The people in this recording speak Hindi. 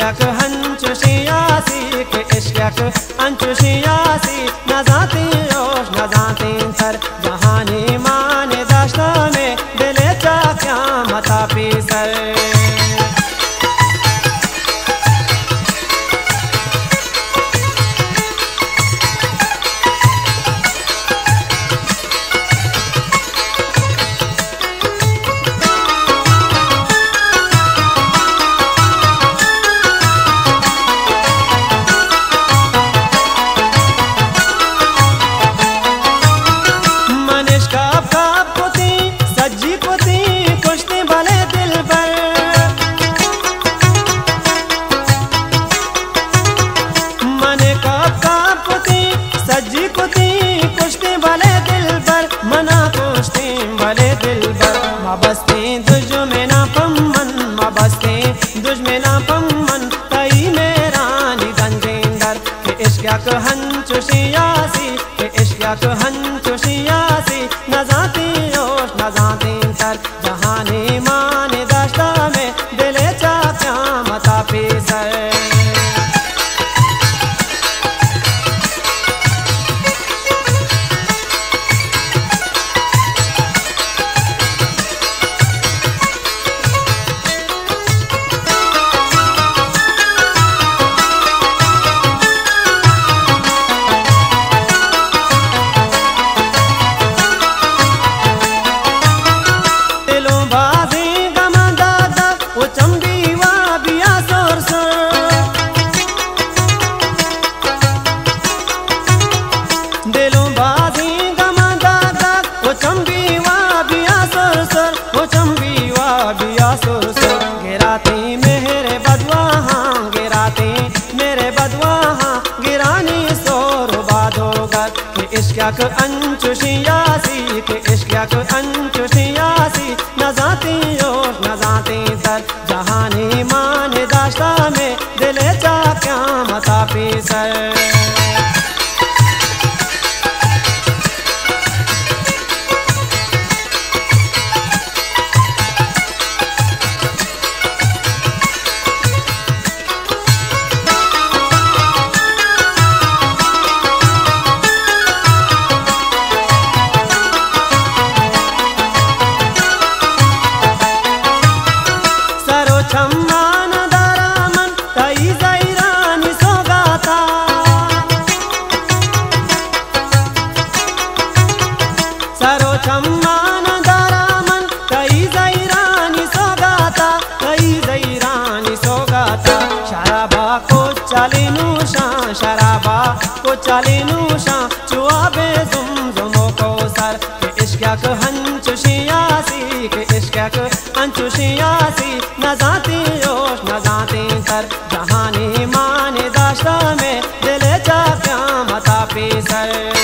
इश्क हंचुशियासी के इश्क अंचुशियासी न जाती रोश न जाती सर जहानी माने दाश्ता में दिले चा क्या मता पी सर बस्ते दुज में ना पम्मन मा बस्ते दुज में ना पम्मन कई मेरा निगंजेंदर के इश्क हंचुशियासी के इश्क हंचुशियासी न जाती रोश न जाती सर जहानी माने दाश्ता में दिले चा क्या मता पी सर गिराते मेरे बदवा हाँ गिराते मेरे बदवा हाँ गिरानी सोर बादोगर के इश्क अंचुशियासी के इश्क अंचुशियासी न जाती रोश न जाती सर जहानी माने दाश्ता में दिले चा क्या मता पी सर चम्मान दारामन कई जैरानी सोगाता कई जैरानी सोगाता शराबा को चली नूशा शराबा को चली नूशा चुआबे जुमजुमो को सर के इश्क हंचुशियासी के इश्क अंचुशियासी न जाती रोश न जाती सर जहानी माने दाश्ता में दिले चा क्या मता पी सर